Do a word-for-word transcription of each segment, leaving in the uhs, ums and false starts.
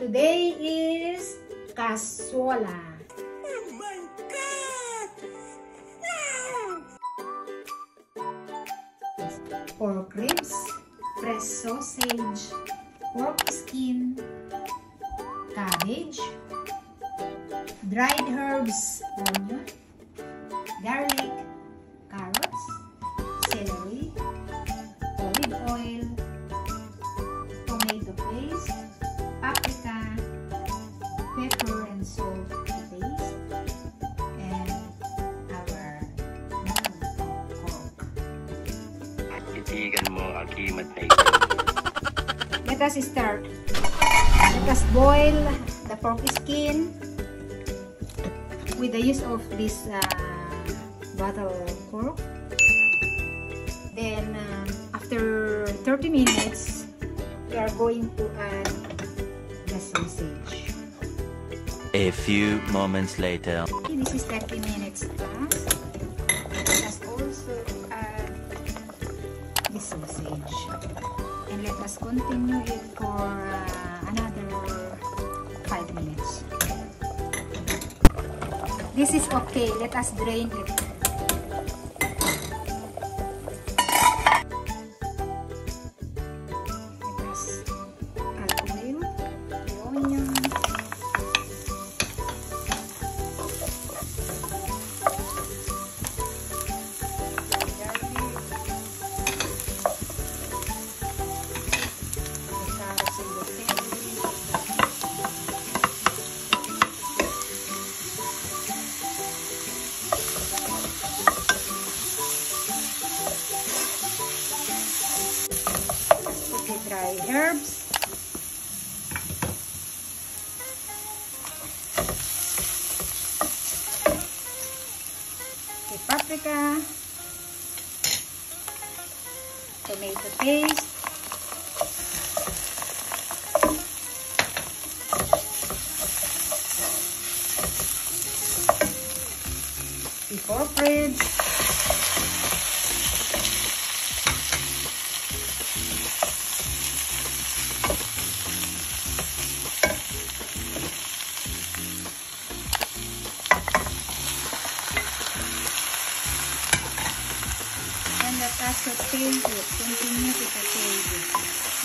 today is cazuela. Oh my God! Pork ribs, fresh sausage, pork skin, cabbage, dried herbs, onion, garlic, carrots, celery, olive oil, tomato paste, paprika, pepper and salt to taste, and our pork. Titigan mo aki matay. Let us start. Let us boil the pork skin with the use of this uh, bottle pork. Then uh, after thirty minutes, we are going to add the sausage. A few moments later. This is thirty minutes plus. Let us also add the sausage. And let us continue it for uh, another five minutes. This is okay. Let us drain it. Let us add oil, the onion, dry herbs, okay, paprika, tomato paste, pork ribs, and let us saute it. Continue to saute it.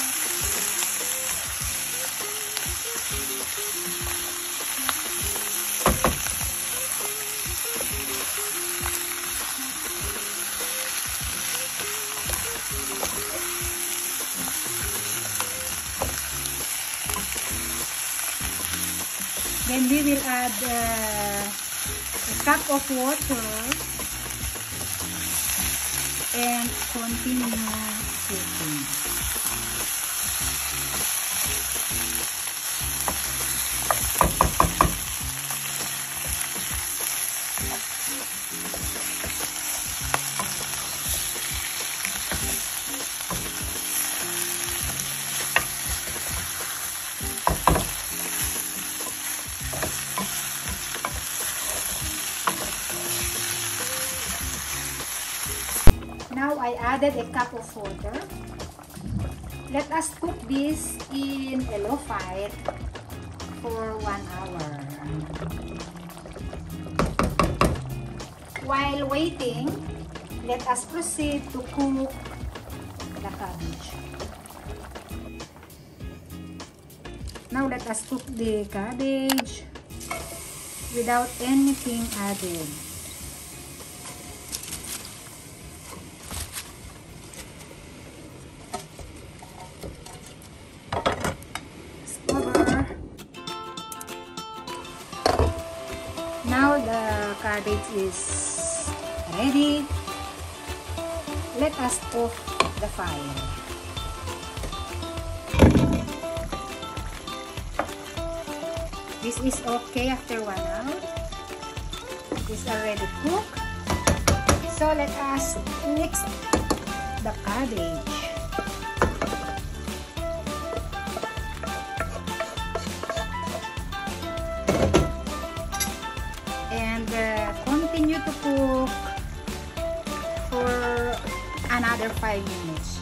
Then we will add uh, a cup of water and continue cooking. Now I added a cup of water. Let us cook this in a low fire for one hour. While waiting, let us proceed to cook the cabbage. Now let us cook the cabbage without anything added. Now the cabbage is ready. Let us off the fire. This is okay after one hour. This is already cooked. So let us mix the cabbage. And uh, continue to cook for another five minutes.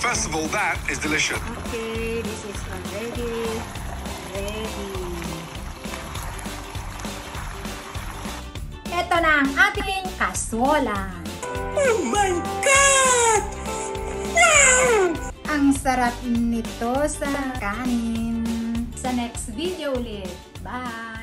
First of all, that is delicious. Okay, this is already ready. Ito na ang ating kaswola. Oh my God! Wow! Ang sarap nito sa kanin. Sa next video ulit. Bye!